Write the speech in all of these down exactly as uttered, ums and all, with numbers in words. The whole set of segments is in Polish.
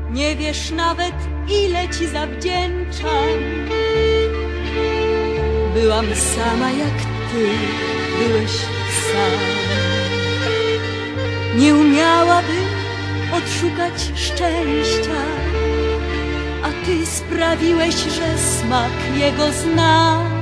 Nie wiesz nawet, ile ci zawdzięczam. Byłam sama jak ty, byłeś sam. Nie umiałabym odszukać szczęścia, a ty sprawiłeś, że smak jego znam.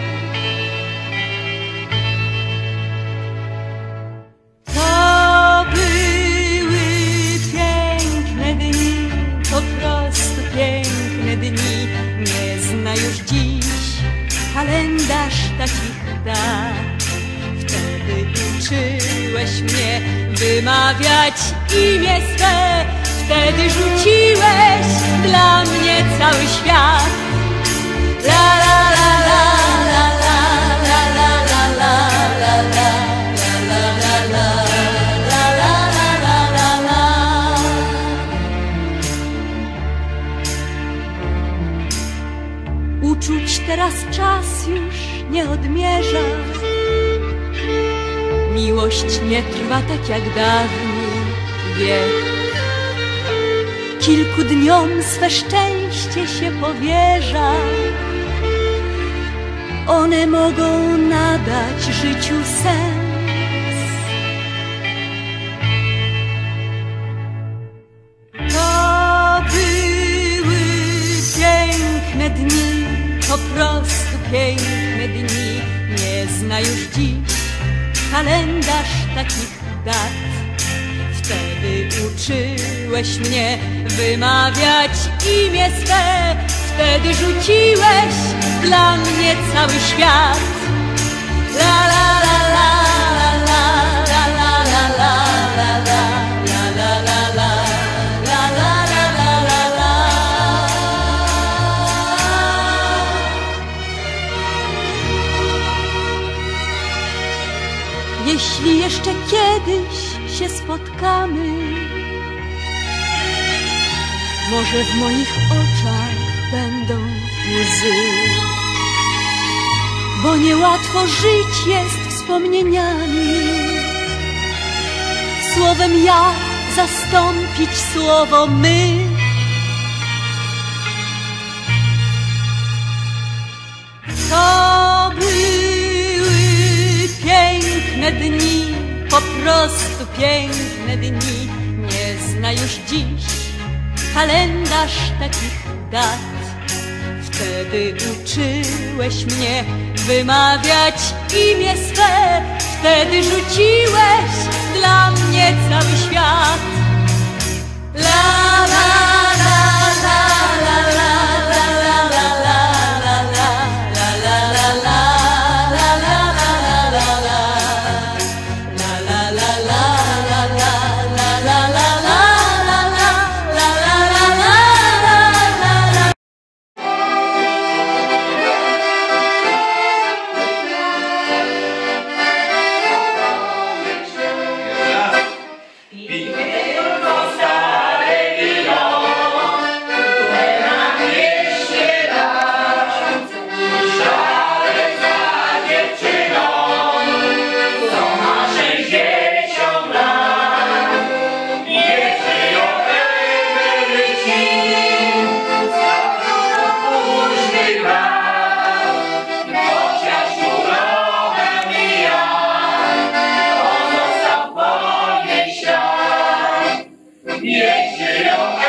To były piękne dni, po prostu piękne dni. Nie zna już dziś kalendarz takich dat. Wtedy uczyłeś mnie wymawiać imię swe. Wtedy rzuciłeś dla mnie cały świat. La la la la la la la la la la la la la la la la. Uczuć teraz czas już nie odmierza. Miłość nie trwa tak jak dawniej wiek. Kilku dniom swe szczęście się powierza. One mogą nadać życiu sens. To były piękne dni, po prostu piękne dni. Nie zna już dziś kalendarz takich dat. Wtedy uczyłeś mnie wymawiać imię swe. Wtedy rzuciłeś dla mnie cały świat. La la la la la la la la la la la la la la la la la la. Jeśli jeszcze kiedyś się spotkamy, może w moich oczach będą łzy, bo niełatwo żyć jest wspomnieniami. Słowem ja zastąpić słowo my. To były piękne dni, po prostu piękne dni. Nie zna już dziś kalendarz takich dat. Wtedy uczyłeś mnie wymawiać imię swe. Wtedy rzuciłeś dla mnie cały świat. La la la la la la la la la la la la. Niech żyją